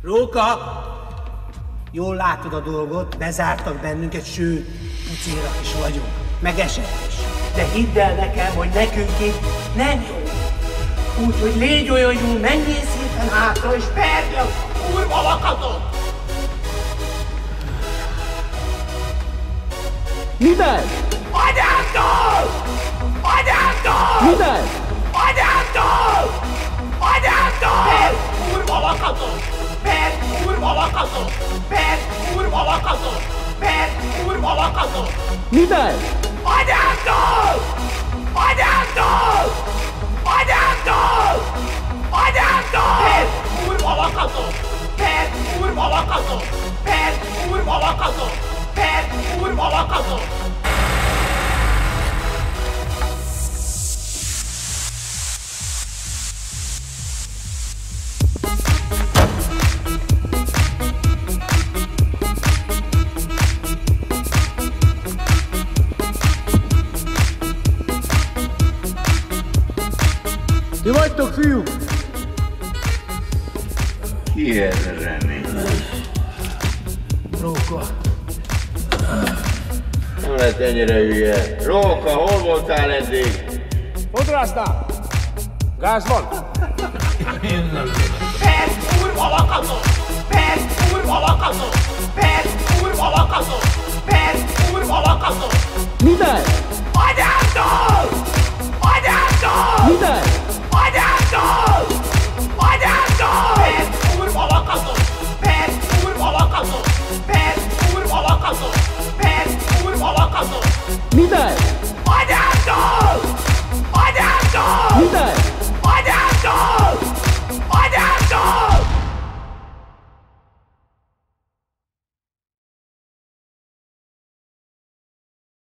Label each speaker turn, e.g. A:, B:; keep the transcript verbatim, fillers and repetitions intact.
A: Róka! Jól látod a dolgot, bezártak bennünket, sőt, pucérak is vagyunk, meg esett is. De hidd el nekem, hogy nekünk itt nem jó. Úgyhogy légy olyan jó, menjél szépen hátra, és pergj a kurva lakatot!
B: Minden!
A: Anyámtól! Anyámtól!
B: Minden!
A: Anyámtól! Anyámtól! Pergj, kurva lakatot! Pergj, kurva lakatot! Pergj, kurva lakatot! Pergj, kurva lakatot!
B: Minden!
A: Anyámtól! Anyámtól! Anyámtól! Anyámtól! Pergj, kurva lakatot! Pergj, kurva lakatot! Pergj, kurva lakatot! Pergj, kurva lakatot!
B: Ti vagytok, fiúk?
C: Ki ez a remény?
A: Róka.
C: Nem lett ennyire hülye. Róka, hol voltál eddig?
B: Fodrásznál! Gáz van!
A: Pergj, kurva lakatot! Pergj, kurva lakatot! Pergj, kurva lakatot! Pergj, kurva lakatot!
B: Minden!